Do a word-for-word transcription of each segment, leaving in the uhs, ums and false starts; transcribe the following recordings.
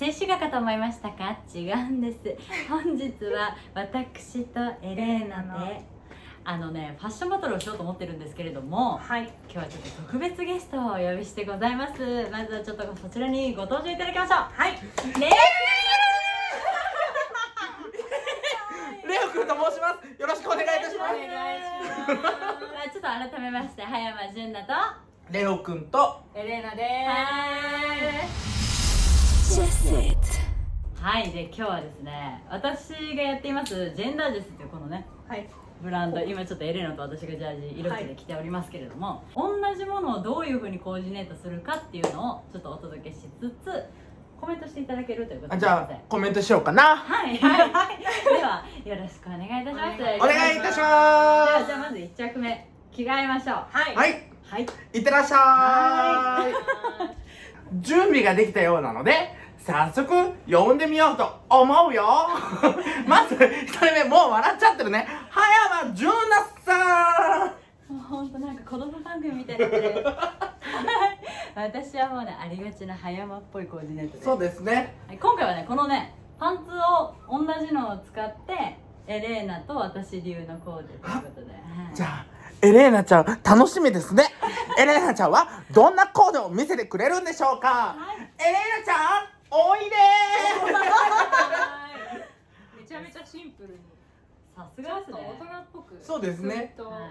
静止画かと思いましたか？違うんです。本日は私とエレーナであのねファッションバトルをしようと思ってるんですけれども、はい、今日はちょっと特別ゲストをお呼びしてございます。まずはちょっとそちらにご登場いただきましょう。はい、レレオくんと申します。よろしくお願いいたします。 お願いします。ちょっと改めまして葉山純奈とレオくんとエレーナです。はい、で今日はですね、私がやっていますジェンダージェスというこのね、はい、ブランド、今ちょっとエレーナと私がジャージ色着で着ておりますけれども、はい、同じものをどういうふうにコーディネートするかっていうのをちょっとお届けしつつコメントしていただけるということで、 じゃあコメントしようかな。 はいはいはい。ではよろしくお願いいたします。 お願いいたします。ではじゃあまずいち着目着替えましょう。はいはいはい。 いってらっしゃい。準備ができたようなので早速呼んでみようと思うよ。まずひとりめ、もう笑っちゃってるね。葉山純奈さん。 もうほんとなんか子供番組みたいになってる。私はもうね、ありがちな葉山っぽいコーディネートで。 そうですね、 はい、今回はねこのねパンツを同じのを使ってエレーナと私流のコーデということで、はい、 じゃあエレーナちゃん楽しみですね。エレーナちゃんはどんなコーデを見せてくれるんでしょうか。はい、エレーナちゃんおいでー。 めちゃめちゃシンプルに、 さすがですね、 大人っぽく。 そうですね、 はい、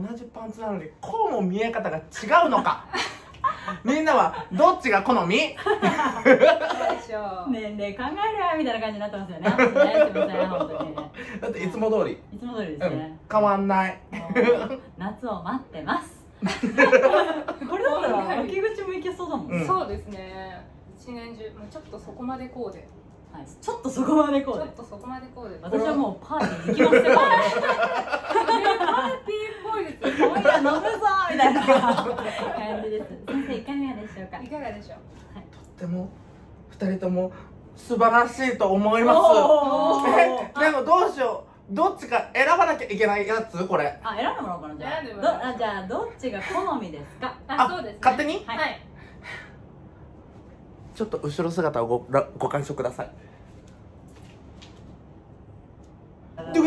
同じパンツなのにこうも見え方が違うのか。みんなはどっちが好み？ どうでしょう。 年齢考えるわみたいな感じになってますよね。すみません、本当に。 だっていつも通り。 いつも通りですね。うん、 変わんない。 夏を待ってます。これだったら秋口もいけそうだもん。 うん、そうですね。一年中もうちょっとそこまでこうで。 はい、ちょっとそこまでこうで。 ちょっとそこまでこうで。 私はもうパーティー行きますよ。パーティーっぽいですよ。今夜飲むぞみたいな感じです。先生いかがでしょうか。 いかがでしょう。 はい、とっても二人とも素晴らしいと思います。え、でもどうしよう。どっちか選ばなきゃいけないやつこれ。 あ、選んでもらおうかな。じゃあ。 選んでもらおう。 あ、じゃあどっちが好みですか。 あ、そうですね。 勝手に。 はい。 ちょっと後ろ姿をごご鑑賞ください。こっちか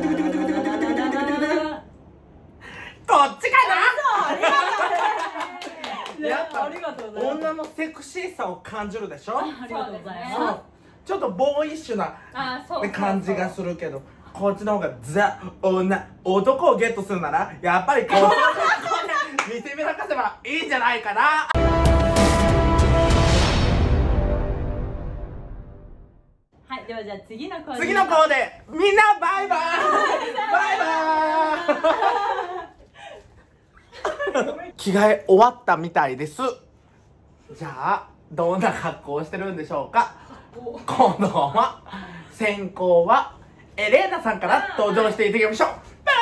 な。やっぱ女のセクシーさを感じるでしょ。 ありがとうございます。 ちょっとボーイッシュな感じがするけど、こっちの方がザ女男をゲットするならやっぱりこう見せびらかせばいいんじゃないかな。 はい、ではじゃあ次のコーデ次のコーデ、みんなバイバイバイバイ。着替え終わったみたいです。じゃあどんな格好をしてるんでしょうか。今度は先行はエレーナさんから登場していただきましょう。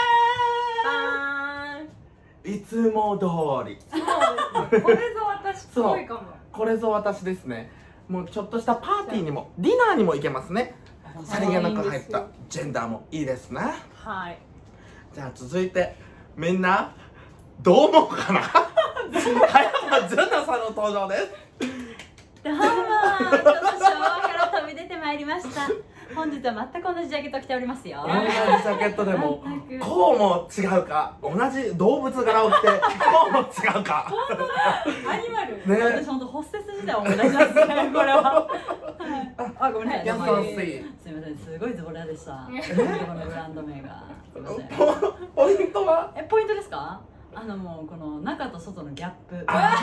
バーン。いつも通り。 これぞ私っぽいかも。 これぞ私ですね。もうちょっとしたパーティーにもディナーにも行けますね。さりげなく入ったジェンダーもいいですね。 はい。 じゃあ続いてみんなどう思うかな。葉山純奈さんの登場です。 どうも、ちょっと昭和から飛び出てまいりました。本日は全く同じジャケットを着ておりますよ。 同じジャケットでもこうも違うか、同じ動物柄を着てこうも違うか。 本当だ、アニマル。ね、私本当ホステス時代を思い出しますね。これは。あ、ごめんなさい。すみません、すごいズボラでした。このブランド名が。すみません。 ポイントは？ え、ポイントですか？あのもうこの中と外のギャップ。これ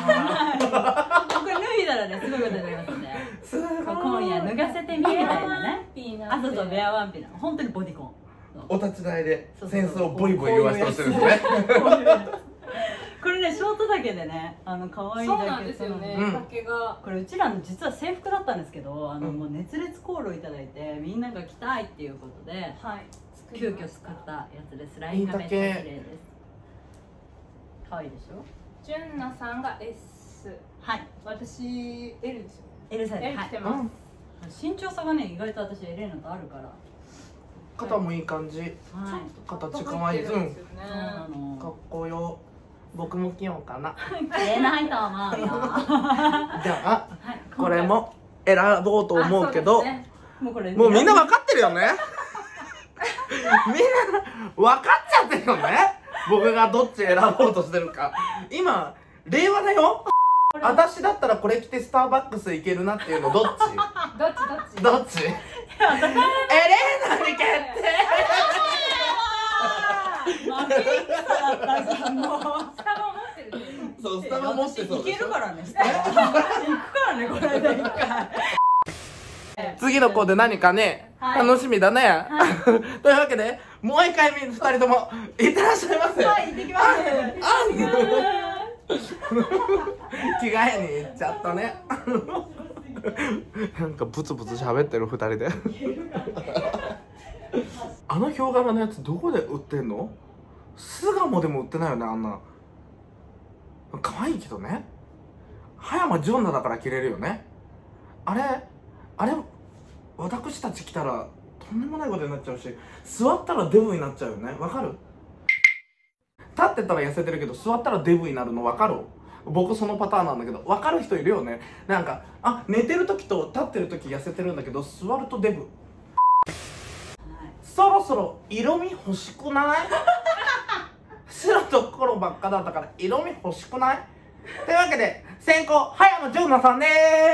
脱いだらねすごいことになりますね。今夜脱がせてみみたいなね。あ、そうそうベアワンピなの。本当にボディコン。 お立ち台でセンスをボイボイ言わせてほしいですね。 これねショート丈でね、あの可愛いだけ。 そうなんですよね。丈がこれうちらの実は制服だったんですけど、あのもう熱烈コールをいただいてみんなが着たいっていうことで、急遽作ったやつです。ラインがめっちゃ綺麗です。可愛いでしょ。 純奈さんが エス、はい、私 エル ですよね。 エル サイズ。 エル着てます。 身長差がね意外と私エレーナとあるから。 肩もいい感じ。はい。形可愛い。うん。かっこよ。僕も着ようかな。 着れないと思うよ。 じゃあこれも選ぼうと思うけど、 ね、 もうこれもうみんな分かってるよねみんな分かっちゃってるよね、僕がどっち選ぼうとしてるか。今令和だよ。私だったらこれ着てスターバックス行けるなっていうのどっちどっちどっちどっちエレーナに決定負け戦だったじゃん、もう。 スタバ持ってるね。 そう、スタバ持ってそういでしょ。 けるからね、行くからね、これで一回。 次の子で何かね、 はい、 楽しみだね、はい、というわけでもう一回ふたりともいってらっしゃいませ。 はい、行ってきます。 着替えに行っちゃったねなんかブツブツ喋ってるふたりであのヒョウ柄のやつどこで売ってんの？巣鴨でも売ってないよね、あんな。可愛いけどね。葉山ジョンナだから着れるよね。あれあれ私たち来たらとんでもないことになっちゃうし、座ったらデブになっちゃうよね。わかる？立ってたら痩せてるけど座ったらデブになるのわかる？僕そのパターンなんだけど、わかる人いるよね。なんかあ、寝てる時と立ってる時痩せてるんだけど座るとデブ、はい、そろそろ色味欲しくない白と黒ばっかだったから色味欲しくない？というわけで先行葉山ジョンナさんで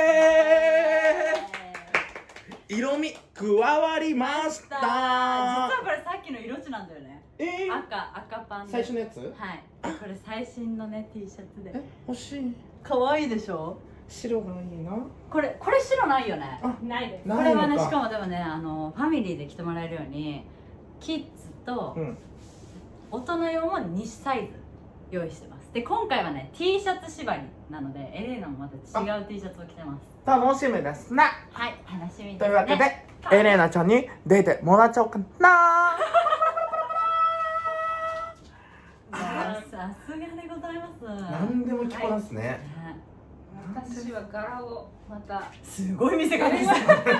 ーす。色味加わりました。実はこれさっきの色地なんだよね。 えー、 赤赤パンで最初のやつ？はい。 これ最新のね T シャツで。 え、欲しい。 可愛いでしょ。 白がいいな。 これこれ白ないよね。 あ、ないです。 これはね、しかもでもね、あのファミリーで着てもらえるようにキッズと大人用もにサイズ用意してます。で今回はね T シャツ縛りなのでエレーナもまた違う T シャツを着てます。 楽しみですね。 はい、楽しみですね。 というわけでエレーナちゃんに出てもらっちゃおうかな。 さすがでございます。 何でも着こなすね。 私は柄をまたすごい見せ方です。いや、この T シャ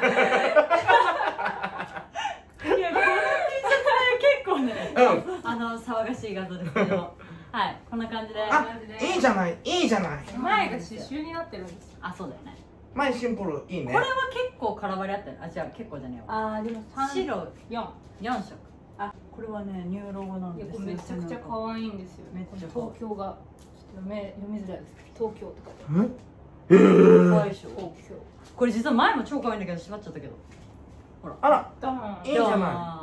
ツね、結構ね、あの騒がしい画像ですけど、はい、こんな感じで。 あ、いいじゃない、いいじゃない。 前が刺繍になってるんです。 あ、そうだよね。 前シンプルいいね。 これは結構絡まりあったよ。あ、じゃあ結構じゃねえわ。 あ、でも白四四色。あ、これはね、ニューロゴなんです。 めちゃくちゃ可愛いんですよ。めっちゃ東京がちょっと読め読みづらいです。東京とかで。 え？ 可愛いでしょ。東京。これ実は前も超可愛いんだけど縛っちゃったけど。ほら。 あら、 ドーン。 いいじゃない。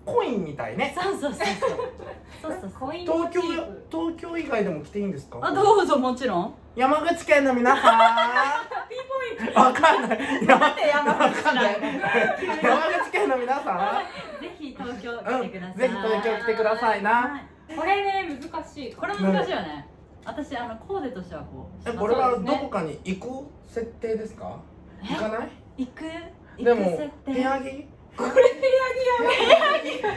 コインみたいね。 そうそうそうそう。そうそうコイン。 東京東京以外でも着ていいんですか？ あ、どうぞもちろん。 山口県の皆さん。 ピンポイント。 わかんない。 なんで山口なん山口県の皆さん。 ぜひ東京来てください。 ぜひ東京来てくださいな。 これね、難しい。 これ難しいよね。私あのコーデとしてはこう。 え、これはどこかに行く設定ですか？行かない？ 行く。 でも部屋着？ これ部屋着やめ。部屋着。部屋着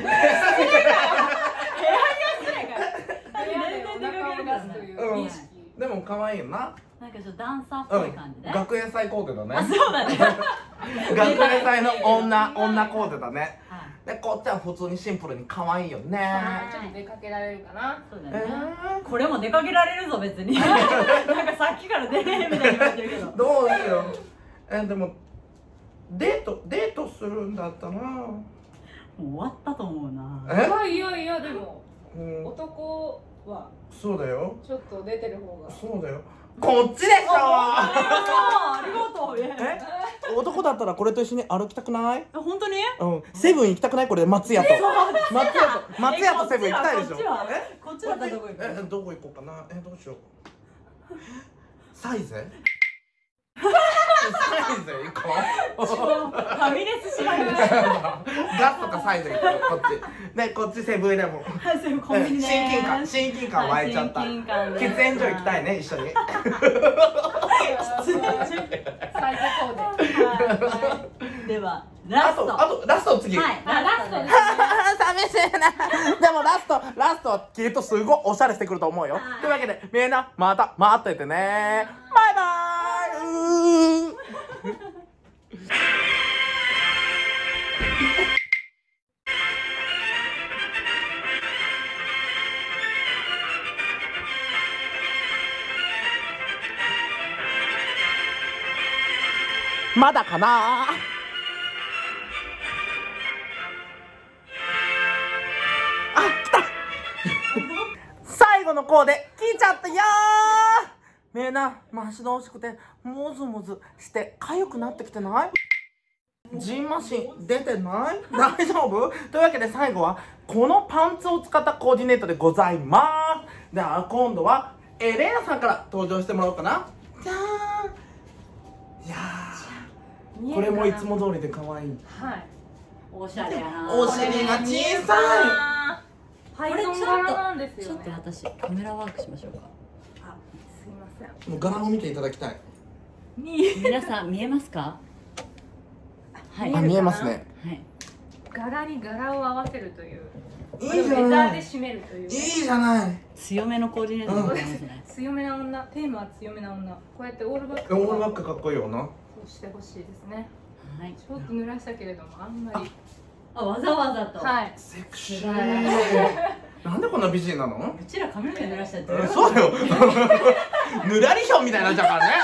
でも可愛いよな。 なんかちょっとダンサーっぽい感じね。 学園祭コーデだね。 あ、そうだね。 学園祭の女女コーデだね。でこっちは普通にシンプルに可愛いよね。 ちょっと出かけられるかな。 そうだね。これも出かけられるぞ別に。なんかさっきから出れへんみたいに言ってるけど。 どうしよう。え、でもデートデートするんだったらもう終わったと思うな。 え？ いやいやでも男はそうだよ。 ちょっと出てる方が。 そうだよ。こっちでしょ。 ありがとう。え？ 男だったらこれと一緒に歩きたくない？ 本当に？ うん。セブン行きたくない？これで松屋と。松屋と松屋とセブン行きたいでしょ。 え？こっちだったらどこ行く？ え、どこ行こうかな。え、どうしよう。サイゼ？サイゼ行こう。 ファミレスしないで。 ガスとかサイゼ行こう。こっち。で、こっちセブンイレブン。親近感、親近感湧いちゃった。喫煙所行きたいね、一緒に。 サイズコーデ。ではラスト。 あとラスト次。 はい。ラスト。 寂しいな。でもラストラストはきっとすごいおしゃれしてくると思うよ。というわけでみんなまた待っててね。バイバイ。 まだかな。あ、来た最後のコーデ来ちゃったよー。みんな待ち遠しくてもずもずして痒くなってきてない？ジンマシン出てない？大丈夫？というわけで最後はこのパンツを使ったコーディネートでございます。では今度はエレーナさんから登場してもらおうかな。じゃーん。いやーこれもいつも通りで可愛い。 はい。 おしゃれやな。 お尻が小さい。 パイソン柄なんですよね。 ちょっと私カメラワークしましょうか。 あ、すいません。 もう柄を見ていただきたい。 皆さん見えますか？はい。 あ、見えますね。 はい。 柄に柄を合わせるという。 いいじゃレザない。 ーで締めるという。 いいじゃない。 強めのコーディネートでございますね。 強めな女、テーマは強めな女。こうやってオールバック。 オールバックかっこいいよな。 そうしてほしいですね。 はい。 ちょっと濡らしたけれども、あんまり。 あ、わざわざと。 はい。 セクシー。なんでこんな美人なの？ うちら髪の毛濡らしちゃってえ、そうよ。ぬらりひょんみたいになっちゃうからね。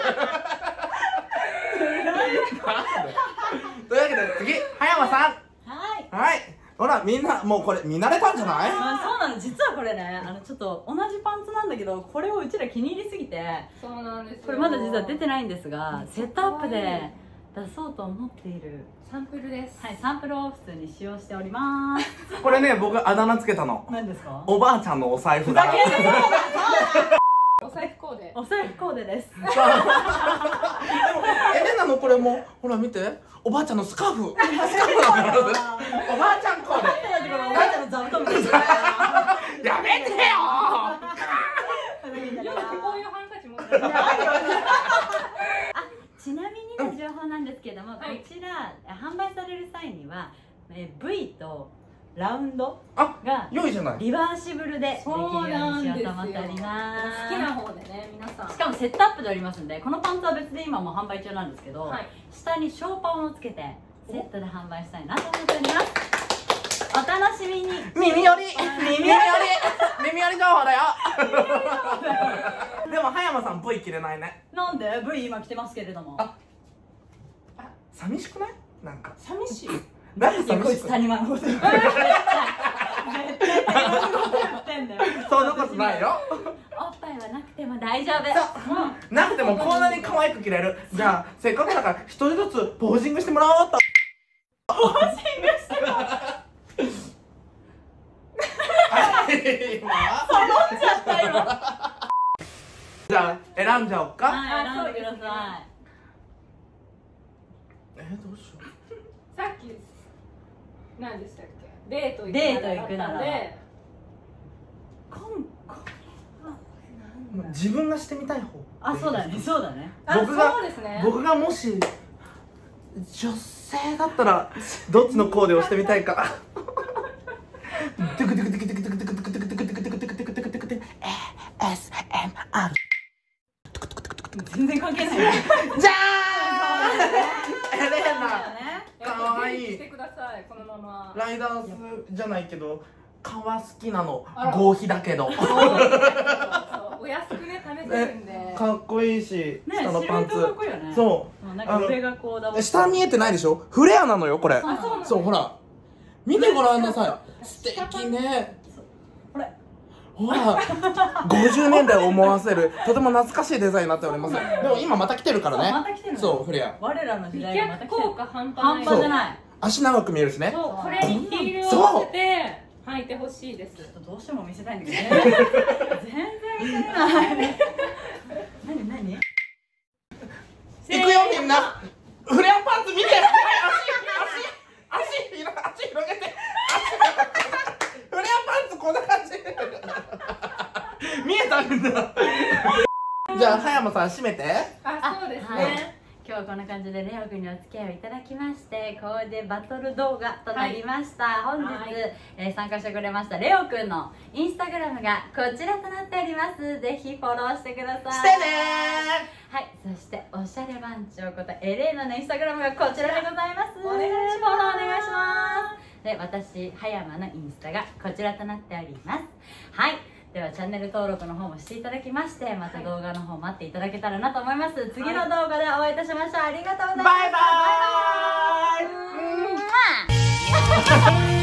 というわけで次、葉山さん。 はい。 はい。ほらみんなもうこれ見慣れたんじゃない？ あ、そうなの。実はこれね、あのちょっと同じパンツなんだけど、これをうちら気に入りすぎて、 そうなんですよ。 これまだ実は出てないんですが、セットアップで出そうと思っているサンプルです。 はい、サンプルを普通に使用しております。 これね、僕あだ名つけたの。 何ですか？ おばあちゃんのお財布だ。 お財布コーデ。 お財布コーデです。 でもエレナのこれもほら見て、おばあちゃんのスカーフ。スカーフなんだよ。おばあちゃんコーデ。 おばあちゃんの座布団みたいな。 やめてよよくこういうハンカチ持ってる。 ちなみにの情報なんですけども、こちら販売される際にはえ V とラウンドが良いじゃない。 リバーシブルでできるよそううなんですよ。 にしようと思っております。 好きな方でね、皆さん。 しかもセットアップでおりますんで、このパンツは別で今も販売中なんですけど、 はい、 下にショーパンをつけてセットで販売したいなと思っております。お楽しみに。 耳寄り耳寄り耳寄り情報だよ。でも葉山さん V 着れないね。 なんで V 今着てますけれども。 あ、寂しくない？なんか寂しい。 なんでこいつ寂しくない？ 谷間のこと言ってる。絶対谷間のこと言ってんだよ。 そんなことないよ。 おっぱいはなくても大丈夫。 なくてもこんなに可愛く着れる。じゃあせっかくだから一人ずつポージングしてもらおうと。 ポージングしても今揃っちゃった今。 じゃあ選んじゃおうか。 はい、選んでください。 えー、どうしよう。 さっき何でしたっけ？デート行くデート行くならで、 こんこ自分がしてみたい方。 あ、そうだね、そうだね。 僕がそうですね。 僕がもし女性だったらどっちのコーデをしてみたいか。エスエムアール全然関係ない。 じゃーん。エレナかわいい。 してください、このまま。 ライダースじゃないけど革好きなの。合皮だけどお安くね、試せるんで。 かっこいいし、 ね、 下のパンツシルエットかっこいいよね。 そうなんか上がこうだもん。 下見えてないでしょ。フレアなのよこれ。 そうなの。 そうほら見てごらんなさい。素敵ね。 これほらごじゅうねんだいを思わせるとても懐かしいデザインになっております。でも今また来てるからね。 また来てるの。 そうフレア。 我らの時美代がまた来てる。 脚効果半端ない。 半端じゃない。 足長く見えるしね。 そう、これにヒールを合わせて履いてほしいです。 ちょっとどうしても見せたいんだけど全然見せれない。何何？ 行くよみんな。フレアパンツ見て。足足足足広げて。フレアパンツこんな感じ。見えたみんな。じゃあ葉山さん閉めて。 あ、そうですはいね。 今日はこんな感じでレオくんにお付き合いをいただきましてコーデバトル動画となりました、はい、本日、はい、えー、参加してくれましたレオくんのインスタグラムがこちらとなっております。ぜひフォローしてください。 してねー。はい、そしておしゃれ番長ことエレーナのインスタグラムがこちらでございます。 お願いします。 フォローお願いします。で、私葉山のインスタがこちらとなっております。はい、 ではチャンネル登録の方もしていただきまして、また動画の方待っていただけたらなと思います。次の動画でお会いいたしましょう。ありがとうございました。 バイバーイ。 バイバーイ。